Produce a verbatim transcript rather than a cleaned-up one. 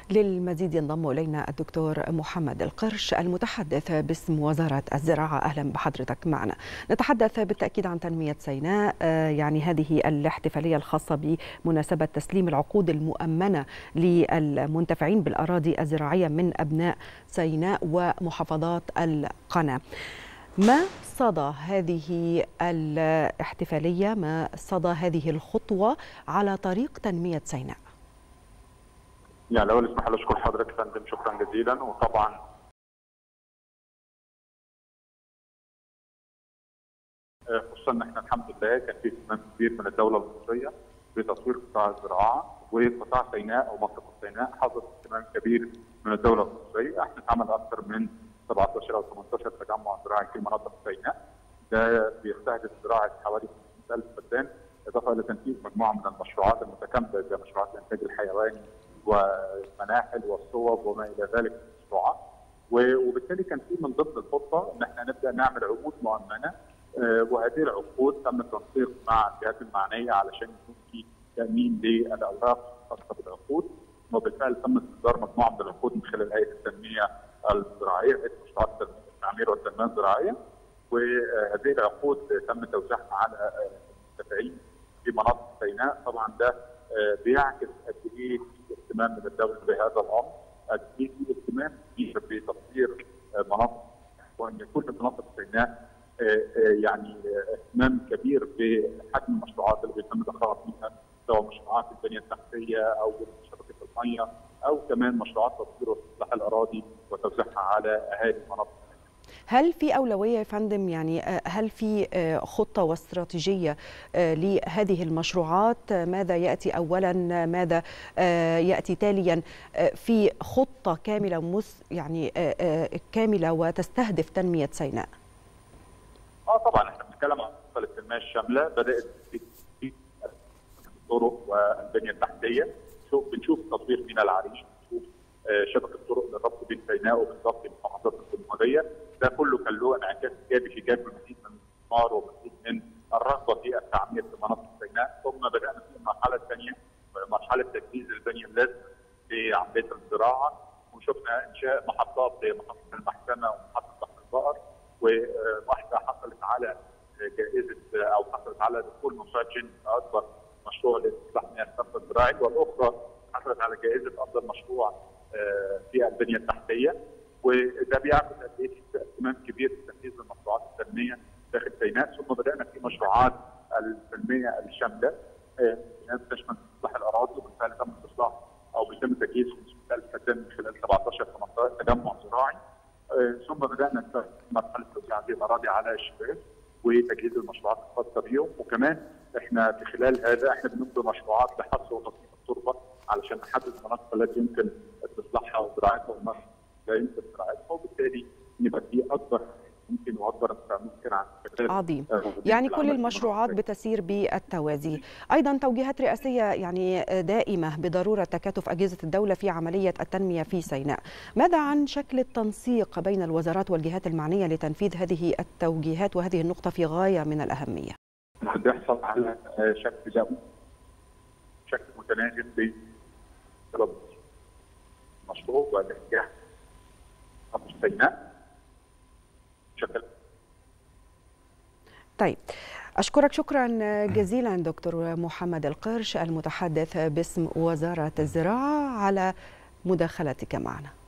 للمزيد ينضم إلينا الدكتور محمد القرش المتحدث باسم وزارة الزراعة. أهلا بحضرتك معنا. نتحدث بالتأكيد عن تنمية سيناء، يعني هذه الاحتفالية الخاصة بمناسبة تسليم العقود المؤمنة للمنتفعين بالأراضي الزراعية من أبناء سيناء ومحافظات القنا. ما صدى هذه الاحتفالية، ما صدى هذه الخطوة على طريق تنمية سيناء؟ يعني الأول اسمح لي أشكر حضرتك يا فندم، شكرا جزيلا. وطبعا خصوصا ان احنا الحمد لله كان في اهتمام كبير من الدولة المصرية بتطوير قطاع الزراعة، وقطاع سيناء او منطقة سيناء حظت اهتمام كبير من الدولة المصرية. احنا اتعمل اكثر من سبعتاشر او ثمانية عشر تجمع زراعي في مناطق سيناء، ده بيستهدف زراعة حوالي خمسمائة ألف فدان، اضافة الى تنفيذ مجموعة من المشروعات المتكاملة زي مشروعات الانتاج الحيواني والمناحل والصوب وما الى ذلك من المشروعات. وبالتالي كان في من ضمن الخطة ان احنا نبدا نعمل عقود مؤمنة، وهذه العقود تم التنسيق مع الجهات المعنيه علشان يكون في تامين للاوراق الخاصه بالعقود، وبالفعل تم استصدار مجموعه من العقود من خلال هيئه التنميه الزراعيه، هيئه مشروعات التعمير والتنميه الزراعيه، وهذه العقود تم توزيعها على المنتفعين في مناطق سيناء. طبعا ده بيعكس قد ايه في اهتمام من الدوله بهذا الامر، قد ايه في اهتمام كبير بتطوير مناطق، وان يكون في مناطق سيناء يعني اهتمام كبير بحجم المشروعات اللي بيتم ادخالها فيها، سواء مشروعات البنيه التحتيه او شبكه الميه او كمان مشروعات تطوير واستصلاح الاراضي وتوزيعها على اهالي المناطق. هل في أولوية يا فندم، يعني هل في خطة واستراتيجية لهذه المشروعات؟ ماذا يأتي أولا، ماذا يأتي تاليا في خطة كاملة مس يعني كاملة وتستهدف تنمية سيناء؟ اه طبعا احنا بنتكلم عن خطه التنميه الشامله، بدات في الطرق والبنيه التحتيه، شوف بنشوف تطوير ميناء العريش، بنشوف شبكه طرق للربط بين سيناء وبين باقي المحافظات الجمهوريه، ده كله كان له انعكاس ايجابي في جانب المزيد من الاستثمار ومزيد من الرغبه في التعمير في مناطق سيناء. ثم بدانا في المرحله الثانيه مرحله تجهيز البنيه اللازمه لعمليه الزراعه، وشفنا انشاء محطات زي محطه المحكمه ومحطه بحر البقر، وواحده حصلت على جائزه او حصلت على دخول موسوعه جينيس اكبر مشروع لاستصلاح مياه الصرف الزراعي، والاخرى حصلت على جائزه افضل مشروع في البنيه التحتيه. وده بيعكس قد ايه في اهتمام كبير بتنفيذ المشروعات التنميه داخل سيناء. ثم بدانا في مشروعات التنميه الشامله تشمل استصلاح الاراضي، وبالفعل تم استصلاح او بيتم تجهيز خمسمائة ألف فدان من خلال سبعتاشر ثمانية عشر تجمع زراعي. ثم بدانا في مرحله توزيع هذه الاراضي على الشباب وتجهيز المشروعات الخاصه بهم، وكمان احنا في خلال هذا احنا بنقوم بمشروعات لحصر وتصنيف التربه علشان نحدد المناطق التي يمكن استصلاحها وزراعتها والمناطق لا يمكن زراعتها، وبالتالي يبقى في اكبر ممكن واكبر ممكن عن عظيم. يعني كل المشروعات بتسير بالتوازي. ايضا توجيهات رئاسيه يعني دائمه بضروره تكاتف اجهزه الدوله في عمليه التنميه في سيناء. ماذا عن شكل التنسيق بين الوزارات والجهات المعنيه لتنفيذ هذه التوجيهات، وهذه النقطه في غايه من الاهميه؟ بيحصل على شكل دولي شكل متناغم بين المشروع والاتجاه سيناء. شكرا. طيب، أشكرك شكرا جزيلا دكتور محمد القرش المتحدث باسم وزارة الزراعة على مداخلتك معنا.